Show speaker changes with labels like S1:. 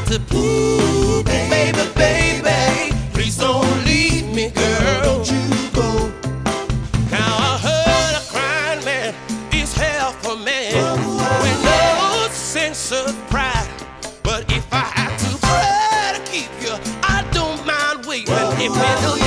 S1: to plead, baby, baby, please don't leave me, girl. Don't you go. Now I heard a crying man is half a man with no sense of pride. But if I have to try to keep you, I don't mind waiting. If we do